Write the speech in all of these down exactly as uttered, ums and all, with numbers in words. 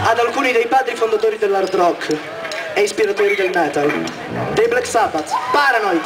ad alcuni dei padri fondatori dell'hard rock e ispiratori del metal, dei Black Sabbath, Paranoid.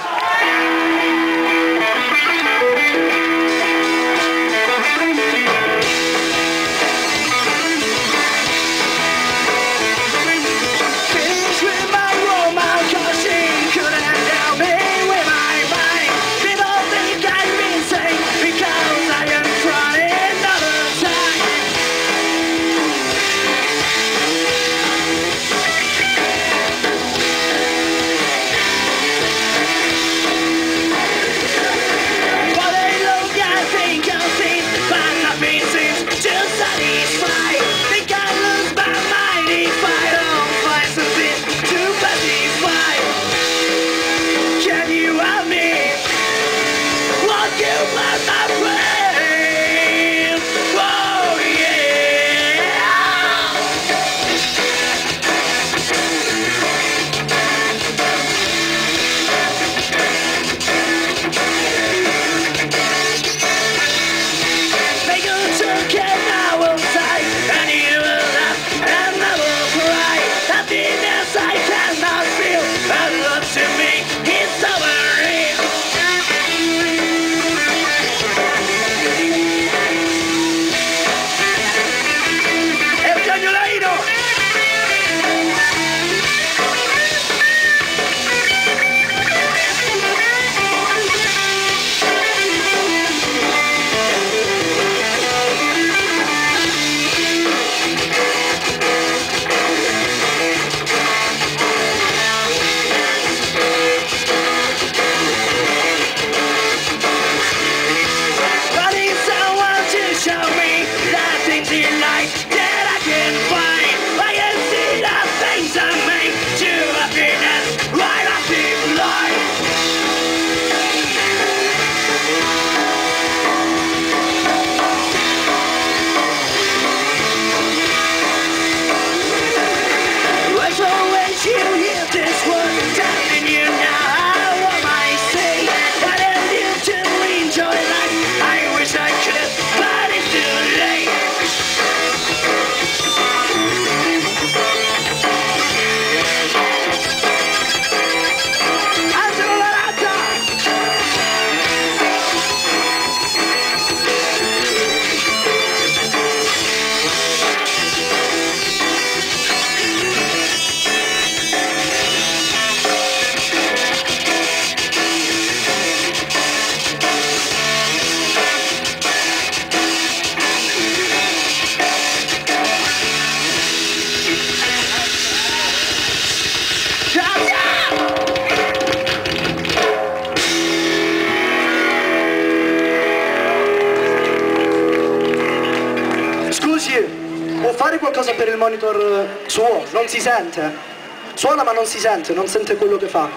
Può fare qualcosa per il monitor suo? Non si sente. Suona ma non si sente, non sente quello che fa.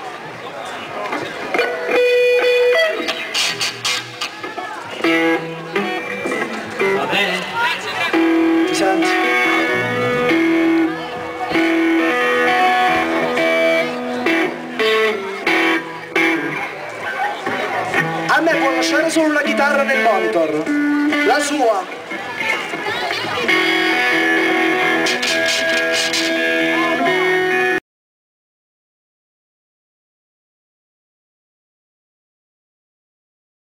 Va bene? Ti senti? A me può lasciare solo una chitarra nel monitor. La sua.